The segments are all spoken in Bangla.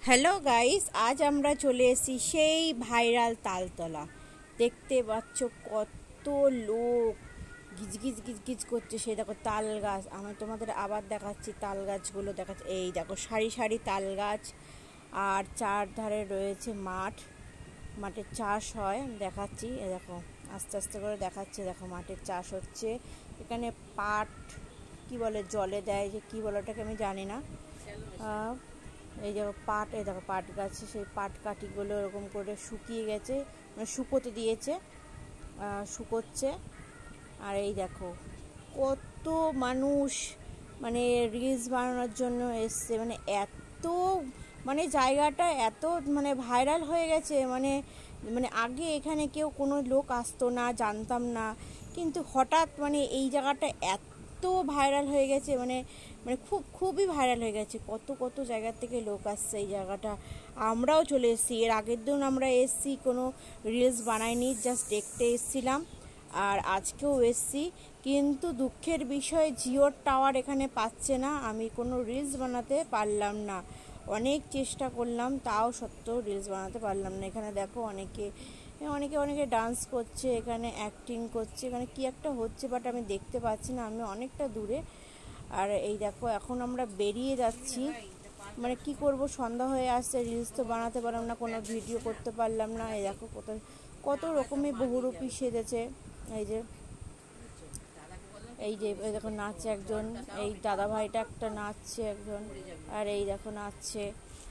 হ্যালো গাইস, আজ আমরা চলে এসেছি সেই ভাইরাল তালতলা। দেখতে পাচ্ছ কত লোক গিজগিজ গিজগিজ করছে। সেই দেখো তাল গাছ, আমি তোমাদের আবার দেখাচ্ছি তাল গাছগুলো দেখাচ্ছি। এই দেখো সারি সারি তাল গাছ, আর চারধারে রয়েছে মাঠ, মাঠের চাষ হয় দেখাচ্ছি। এ দেখো আস্তে আস্তে করে দেখাচ্ছে, দেখো মাঠের চাষ হচ্ছে এখানে। পাট কি বলে জলে দেয়, যে কি বলে ওটাকে আমি জানি না। এই দেখো পাট, এই দেখো পাট গাছে সেই পাট কাঠিগুলো এরকম করে শুকিয়ে গেছে, মানে শুকোতে দিয়েছে, শুকোচ্ছে। আর এই দেখো কত মানুষ মানে রিলস বানানোর জন্য এসছে, মানে এত মানে জায়গাটা এত মানে ভাইরাল হয়ে গেছে। মানে মানে আগে এখানে কেউ কোনো লোক আসতো না, জানতাম না, কিন্তু হঠাৎ মানে এই জায়গাটা এত ভাইরাল হয়ে গেছে, মানে মানে খুবই ভাইরাল হয়ে গেছে। কত কত জায়গা থেকে লোক আসছে এই জায়গাটা। আমরাও চলে এসেছি, এর আগের দিন আমরা এসেছি, কোনো রিলস বানাইনি, জাস্ট দেখতে এসেছিলাম। আর আজকেও এসেছি, কিন্তু দুঃখের বিষয় জিওর টাওয়ার এখানে পাচ্ছে না, আমি কোনো রিলস বানাতে পারলাম না। অনেক চেষ্টা করলাম, তাও সত্ত্বেও রিলস বানাতে পারলাম না। এখানে দেখো অনেকে অনেকে অনেকে ডান্স করছে, এখানে অ্যাক্টিং করছে, এখানে কি একটা হচ্ছে, বাট আমি দেখতে পাচ্ছি না, আমি অনেকটা দূরে। আর এই দেখো এখন আমরা বেরিয়ে যাচ্ছি, মানে কি করব, সন্ধ্যা হয়ে আসছে, রিলস তো বানাতে পারলাম না, কোনো ভিডিও করতে পারলাম না। এই দেখো কত কত রকমের বহুরূপী সেজেছে। এই যে এই যে এই দেখো নাচছে একজন, এই দাদা ভাইটা একটা নাচছে একজন, আর এই দেখো নাচছে।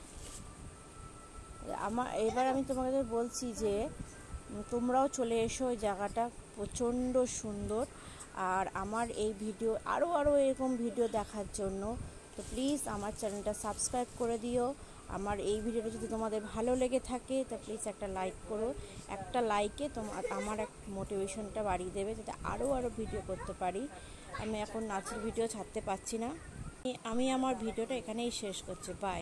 এবার আমি তোমাদের বলছি যে তোমরাও চলে এসো, ওই জায়গাটা প্রচণ্ড সুন্দর। আর আমার এই ভিডিও আরও এরকম ভিডিও দেখার জন্য তো প্লিজ আমার চ্যানেলটা সাবস্ক্রাইব করে দিও। আমার এই ভিডিওটা যদি তোমাদের ভালো লেগে থাকে তো প্লিজ একটা লাইক করো। একটা লাইকে আমার এক মোটিভেশনটা বাড়িয়ে দেবে, যাতে আরও ভিডিও করতে পারি। আমি এখন নাচের ভিডিও ছাড়তে পারছি না। আমি আমার ভিডিওটা এখানেই শেষ করছি। বাই।